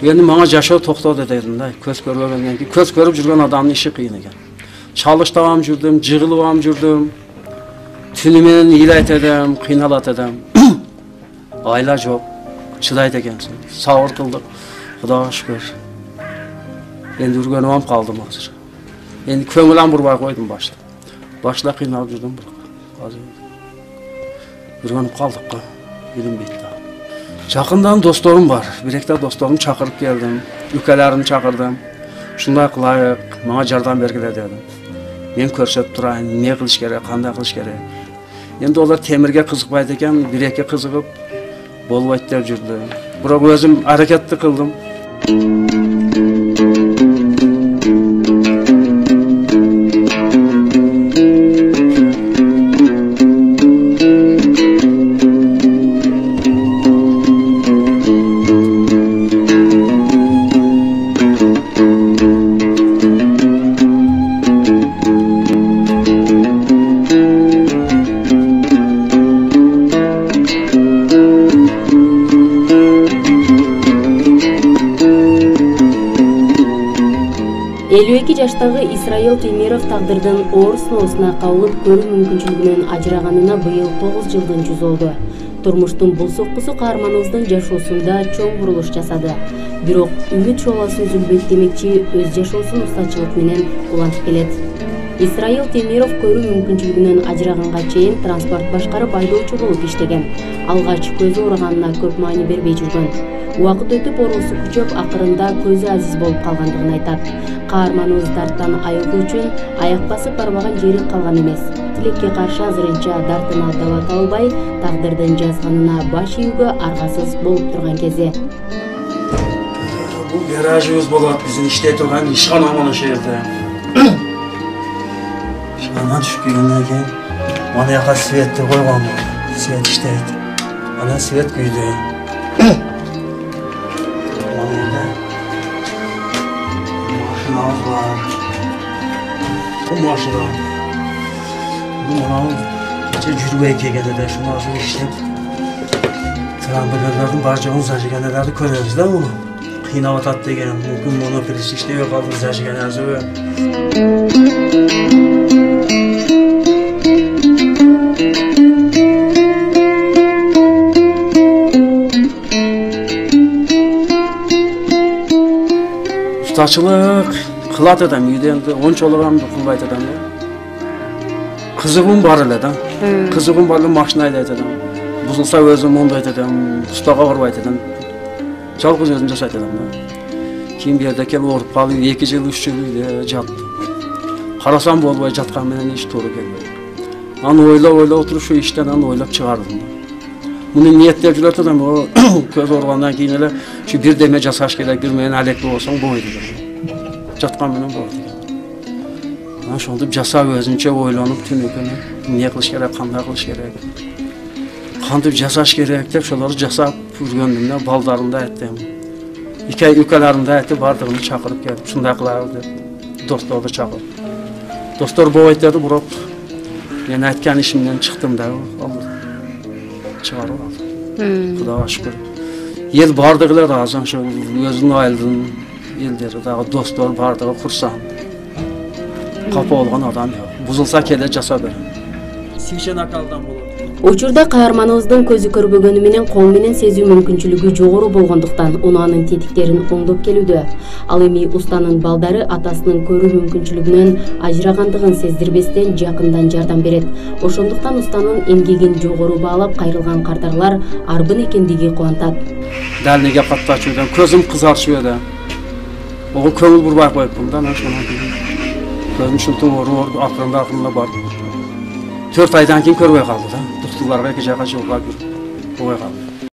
Endi manga жашоо токтоду дедим да. Көз көрбөгөндөн кийин көз көрүп жүргөн адамдын иши кыйын экен. Чалыштабам жүрдүм, жыгылыбам жүрдүм. Түнү менен ыйлайт эдем, кыйналат эдем. Айла жок, чыдайт экенсиң. Сабыр кылдык. Кудайга шүкүр. Endi үргөнүм алып калдым азыр. Endi көңүлөм бурбай койдум башта. Башта кыйналып жүрдүм бирок. Азыр үргөнүп калдык го. Билинбейт да. Жакындан досторум бар. Бир-экте досторум чакырып келдим. Үкөлөрүмдү чакырдым. Ушундай кылайык, мага жардам бергиле дедим. Мен көрсөтүп турайын, эмне кылыш керек, кандай кылыш керек. Endi олар темирге кызыкпайт экен, бир-эки кызыгып болбойт деп жүрдү. Бирок өзүм аракетти кылдым. Жаштагы Исраил Темиров тагдырдын оор сыноосуна кабылып көрүү мүмкүнчүлүгүнөн ажыраганына быйыл 9 жылдын жүзү болду. Турмуштун бул соккусу каарманыбыздын жашоосунда чоң бурулуш жасады. Бирок үмүт шооласы үзүлбөйт демекчи өз жашоосун устачылык менен улантып келет. Исраил Темиров көрүү мүмкүнчүлүгүнөн ажыраганга чейин транспорт башкарып айдоочу болуп иштеген. Алгач көзү ооруганына көп маани бербей жүргөн. Убакыт өтүп оорусу күчөп, акырында көзү азиз болуп калгандыгын айтат. Каарманыбыз дарттан айыгуу үчүн аяк басып барбаган жери калган эмес. Тилекке каршы азырынча дартына даба табылбай, тагдырдын жазганына баш ийүүгө аргасыз болуп турган кези. Бул гаражыбыз болот, биздин иштей турган ишкана мына ошол жерде. Ишканан түшүп келгенден кийин мына жака светти койгон. Свет иштейт. Ана свет күйдү. Bu maşına bu manavın gece жүрбөй келгенде де шуну азыр иштеп трамбелердин бажыгын зажиганелерди көрөбүз да муну кыйнап атат деген мүмкүн муну кириш иштебей калды зажиганезиби. Ustaçılık kılat edem, үйденді, ончолығамды кылбайт edem. Кызыгым бар эле да. Кызыгым бар эле машина айдайт edem. Бузулса өзүм ондойт edem, устага барбайт edem. Жалгыз өзүм жашайт edem да. Кийин бу жерде келип ооруп калып 2 жыл 3 жыл үйдө жаттым. Карасам болбой жаткан менен иш туура келбейт. Аны ойлоп отуруп ушу иштен аны ойлоп чыгардым. Муну ниеттеп жүрөт edem, көз ооругандан кийин эле ушу бирдеме жасаш керек, бир менен алектүү болсоң болбойт edem. Жаткан менен болот. Ошондуп жасап өзүнчө ойлонуп түнү күнү эмне кылыш керек, кандай кылыш керек, кантип жасаш керек деп ошолорду жасап жүргөндүм да, балдарымды айттым. Үкөлөрүмдү айтып, бардыгын чакырып келип, ушундай кылабыз деп, досторду чакырып. Достор болбойт деди, бирок мен айткан ишимден чыктым да, чыгарып алдым. Кудайга шүкүр. Эл бардыгы эле ыраазы, ошо өзүнүн айылдын элдери дагы достор бардыгы курсант. Капа болгон адам жок. Бузулса келе жаса берем. Сишен акалдан болот. Учурда каарманыбыздын көзү көрбөгөнү менен кол менен сезүү мүмкүнчүлүгү жогору болгондуктан унаанын тетиктерин оңдоп келүүдө. Ал эми устанын балдары атасынын көрүү мүмкүнчүлүгүнөн ажырагандыгын сездирбестен жакындан жардам берет. Ошондуктан устанын эмгегин жогору баалап кайрылган кардарлар арбын экендиги кубантат. Дальныйга каттачуудан көзүм кызарышып эле. Ого көңүл бурбай коюптум да, ошондон кийин көзүм ушинтип ооруп акырында бар. 4 айдан кийин көрбөй калды да. Доктурларга 2 жака жылга көрбөй калды.